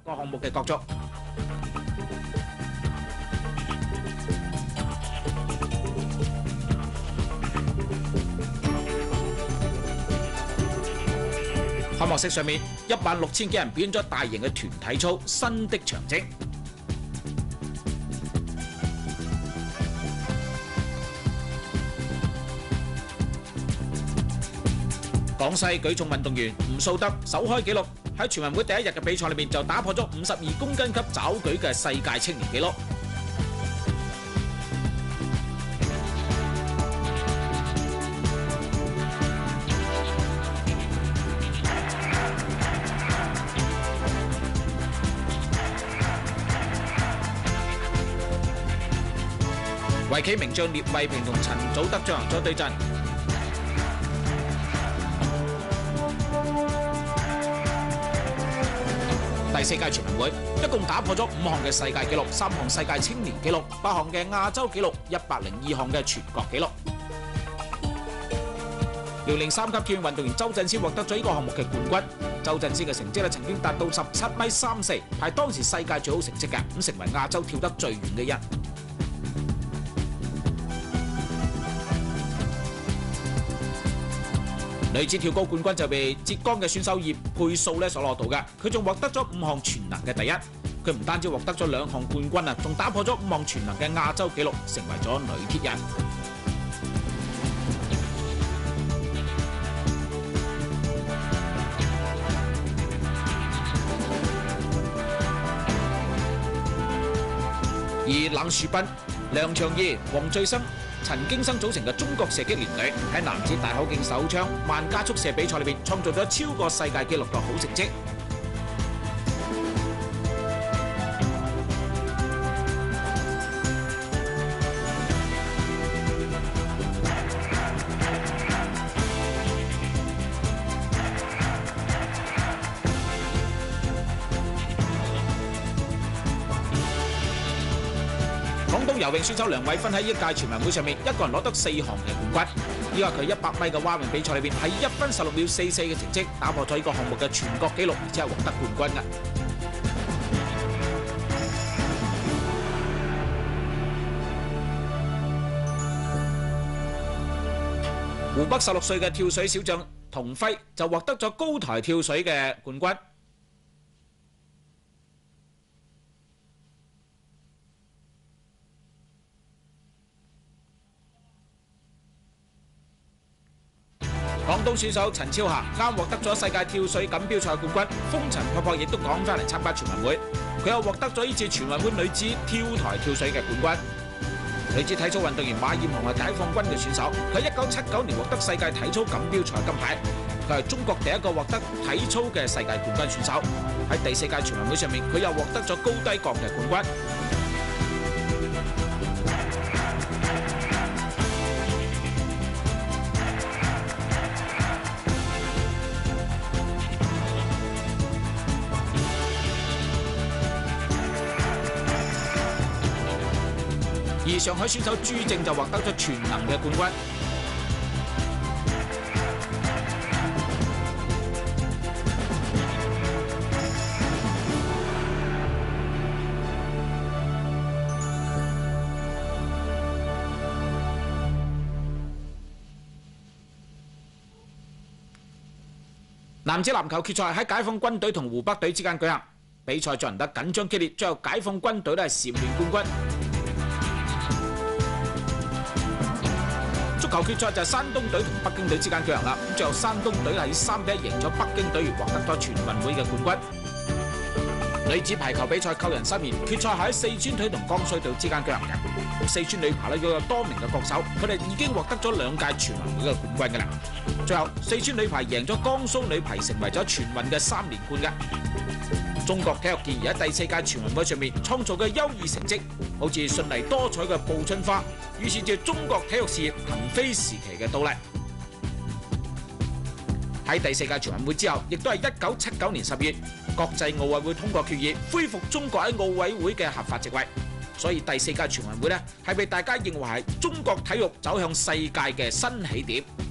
個項目嘅角逐。開幕式上面，16000幾人表演咗大型嘅團體操《新的長征》。廣西舉重運動員吳素德首開紀錄，喺全運會第一日嘅比賽裏面就打破咗52公斤級抓舉嘅世界青年紀錄。圍棋名將聶衛平同陳祖德進行咗對陣。第4屆全運會一共打破咗5項嘅世界紀錄、3項世界青年紀錄、8項嘅亞洲紀錄、102項嘅全國紀錄。遼寧3級跳遠運動員周振思獲得咗呢個項目嘅冠軍。周振思嘅成績咧曾經達到17.34米，係當時世界最好成績嘅，咁成為亞洲跳得最遠嘅人。女子跳高冠軍就被浙江嘅選手葉佩素所攞到嘅，佢仲獲得咗5項全能嘅第一。佢唔單止獲得咗2項冠軍啊，仲打破咗5項全能嘅亞洲紀錄，成為咗女鐵人。而冷樹斌、梁長義、黃最生、陳京生組成嘅中國射擊聯隊喺男子大口徑手槍慢加速射比賽裏面創造咗超過世界紀錄嘅好成績。廣東游泳選手梁偉芬喺呢屆全運會上面，一個人攞得4項嘅冠軍。呢個佢100米嘅蛙泳比賽裏邊，喺1分16秒44嘅成績，打破咗呢個項目嘅全國紀錄，而且係獲得冠軍嘅。湖北16歲嘅跳水小將童輝就獲得咗高台跳水嘅冠軍。廣東選手陳超霞啱獲得咗世界跳水錦標賽冠軍，風塵僕僕亦都趕翻嚟參加全運會，佢又獲得咗呢次全運會女子跳台跳水嘅冠軍。女子體操運動員馬艷紅係解放軍嘅選手，佢1979年獲得世界體操錦標賽金牌，佢係中國第一個獲得體操嘅世界冠軍選手。喺第4屆全運會上面，佢又獲得咗高低槓嘅冠軍。而上海選手朱正就獲得咗全能嘅冠軍。男子籃球決賽喺解放軍隊同湖北隊之間舉行，比賽進行得緊張激烈，最後解放軍隊係蟬聯冠軍。足球決賽就係山東隊同北京隊之間舉行啦，咁最後山東隊係3-1贏咗北京隊，獲得咗全運會嘅冠軍。女子排球比賽扣人3年，決賽係喺四川隊同江蘇隊之間舉行嘅。四川女排有多名嘅國手，佢哋已經獲得咗2屆全運會嘅冠軍㗎啦。最後四川女排贏咗江蘇女排，成為咗全運嘅3連冠嘅。中國體育健兒喺第4屆全運會上面創造嘅優異成績，好似順利多彩嘅報春花，預示住中國體育事業騰飛時期嘅到嚟。喺第4屆全運會之後，亦都係1979年10月，國際奧委會通過決議，恢復中國喺奧委會嘅合法席位。所以第4屆全運會呢，係被大家認為係中國體育走向世界嘅新起點。